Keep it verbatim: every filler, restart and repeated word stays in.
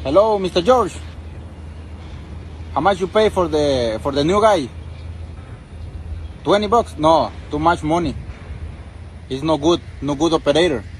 Hello, Mister George. How much you pay for the for the new guy? Twenty bucks? No, too much money. He's no good, no good operator.